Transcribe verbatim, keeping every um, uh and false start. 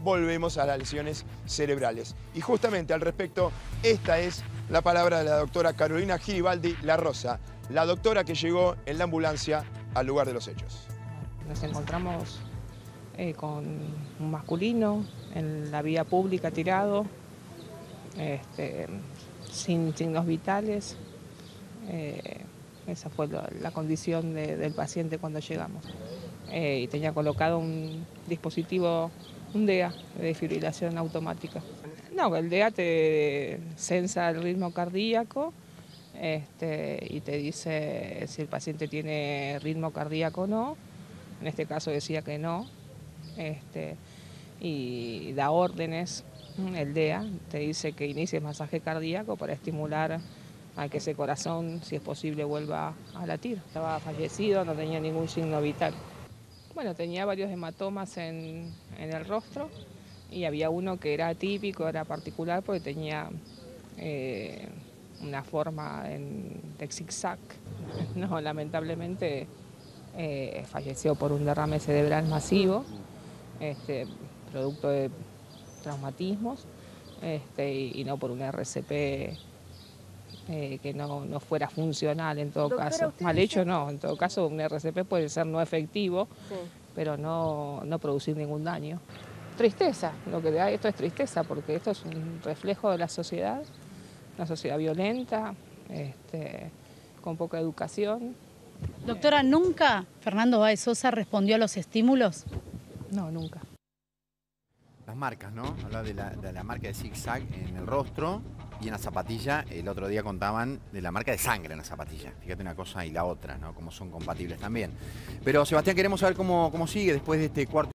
volvemos a las lesiones cerebrales. Y justamente al respecto, esta es la palabra de la doctora Carolina Giribaldi La Rosa, la doctora que llegó en la ambulancia al lugar de los hechos. Nos encontramos eh, con un masculino en la vía pública tirado, este, sin signos vitales. Eh, esa fue la, la condición de, del paciente cuando llegamos. Eh, y tenía colocado un dispositivo, un D E A, de desfibrilación automática. No, el D E A te censa el ritmo cardíaco este, y te dice si el paciente tiene ritmo cardíaco o no. En este caso decía que no. Este, y da órdenes, el D E A te dice que inicies masaje cardíaco para estimular a que ese corazón, si es posible, vuelva a latir. Estaba fallecido, no tenía ningún signo vital. Bueno, tenía varios hematomas en, en el rostro y había uno que era atípico, era particular porque tenía eh, una forma en, de zigzag. No, lamentablemente eh, falleció por un derrame cerebral masivo, este, producto de traumatismos este, y, y no por un R C P eh, que no, no fuera funcional en todo Doctora, caso. Mal hecho no, en todo caso un R C P puede ser no efectivo, sí, pero no, no producir ningún daño. Tristeza, lo que da esto es tristeza, porque esto es un reflejo de la sociedad, una sociedad violenta, este, con poca educación. Doctora, ¿nunca Fernando Báez Sosa respondió a los estímulos? No, nunca. Las marcas, ¿no? Hablaba de la, de la marca de zigzag en el rostro y en la zapatilla. El otro día contaban de la marca de sangre en la zapatilla. Fíjate una cosa y la otra, ¿no? Cómo son compatibles también. Pero, Sebastián, queremos saber cómo, cómo sigue después de este cuarto